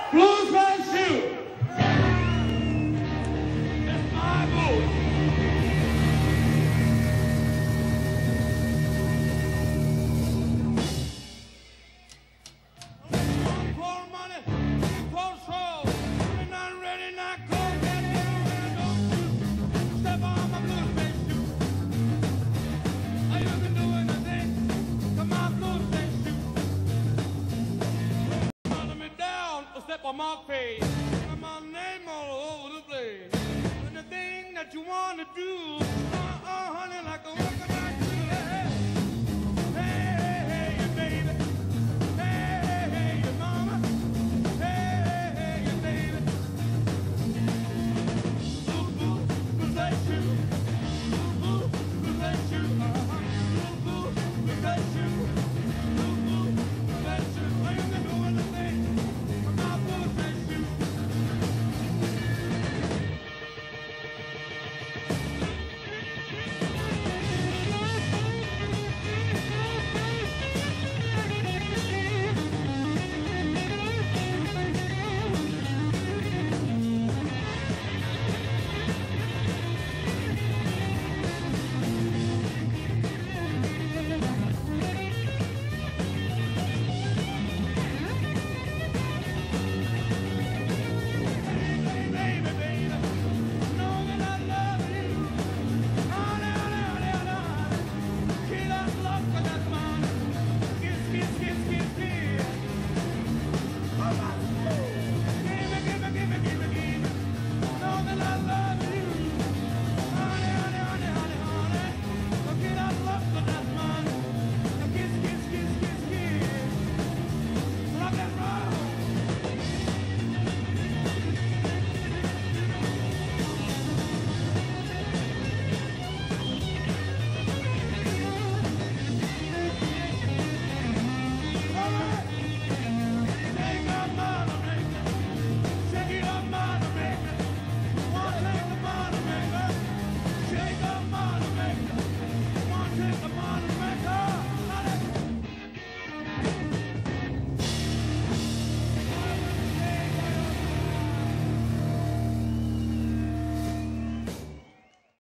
Blues man shoe. That's my boots. Pour money, pour soul. You're not ready, not cold. Don't you step on my blues man shoe. You can do anything. Come on, blues man shoe. Follow me down, or step on my face. My name all over the place. Anything that you want to do.